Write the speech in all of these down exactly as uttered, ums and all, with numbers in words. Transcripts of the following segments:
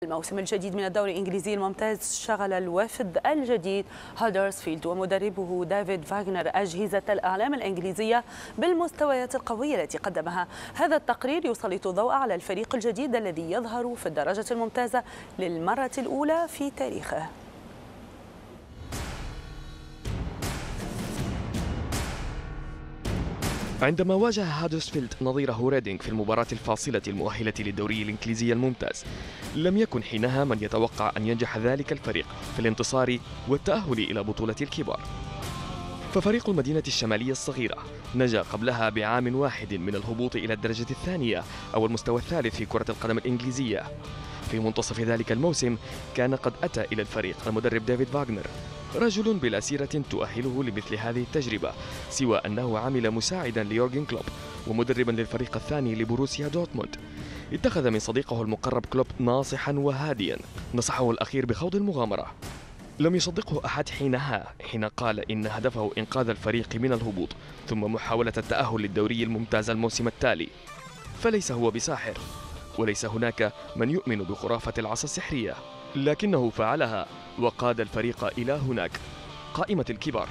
الموسم الجديد من الدوري الإنجليزي الممتاز شغل الوفد الجديد هدرسفيلد ومدربه ديفيد فاغنر أجهزة الإعلام الإنجليزية بالمستويات القوية التي قدمها. هذا التقرير يسلط الضوء على الفريق الجديد الذي يظهر في الدرجة الممتازة للمرة الأولى في تاريخه. عندما واجه هدرسفيلد نظيره ريدينغ في المباراة الفاصلة المؤهلة للدوري الإنجليزي الممتاز، لم يكن حينها من يتوقع أن ينجح ذلك الفريق في الانتصار والتأهل إلى بطولة الكبار. ففريق المدينة الشمالية الصغيرة نجا قبلها بعام واحد من الهبوط إلى الدرجة الثانية أو المستوى الثالث في كرة القدم الإنجليزية. في منتصف ذلك الموسم كان قد أتى إلى الفريق المدرب ديفيد فاغنر، رجل بلا سيرة تؤهله لمثل هذه التجربة، سوى أنه عمل مساعدا ليورغن كلوب ومدربا للفريق الثاني لبروسيا دورتموند. اتخذ من صديقه المقرب كلوب ناصحا وهاديا، نصحه الأخير بخوض المغامرة. لم يصدقه أحد حينها حين قال إن هدفه إنقاذ الفريق من الهبوط ثم محاولة التأهل للدوري الممتاز الموسم التالي. فليس هو بساحر، وليس هناك من يؤمن بخرافة العصا السحرية، لكنه فعلها وقاد الفريق إلى هناك، قائمة الكبار.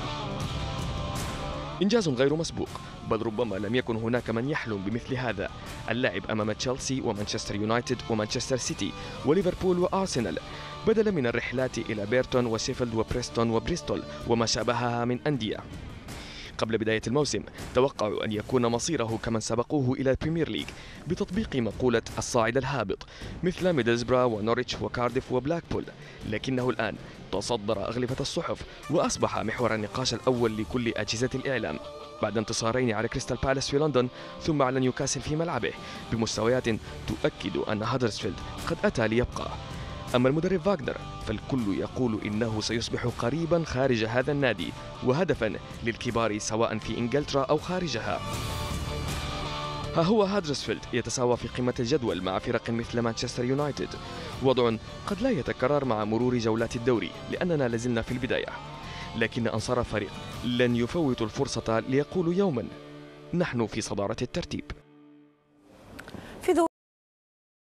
إنجاز غير مسبوق، بل ربما لم يكن هناك من يحلم بمثل هذا. اللعب أمام تشيلسي ومانشستر يونايتد ومانشستر سيتي وليفربول وأرسنال، بدلا من الرحلات إلى بيرتون وشيفيلد وبريستون وبريستول وما شابهها من أندية. قبل بداية الموسم توقعوا أن يكون مصيره كمن سبقوه إلى البريمير ليج بتطبيق مقولة الصاعد الهابط مثل ميدلزبرا ونوريتش وكارديف وبلاكبول، لكنه الآن تصدر أغلفة الصحف وأصبح محور النقاش الأول لكل أجهزة الإعلام بعد انتصارين على كريستال بالاس في لندن ثم على نيوكاسل في ملعبه بمستويات تؤكد أن هدرسفيلد قد أتى ليبقى. أما المدرب فاغنر فالكل يقول إنه سيصبح قريبا خارج هذا النادي وهدفا للكبار سواء في إنجلترا أو خارجها. ها هو هدرسفيلد يتساوى في قمة الجدول مع فرق مثل مانشستر يونايتد، وضع قد لا يتكرر مع مرور جولات الدوري لأننا لازلنا في البداية، لكن أنصار الفريق لن يفوتوا الفرصة ليقولوا يوما نحن في صدارة الترتيب.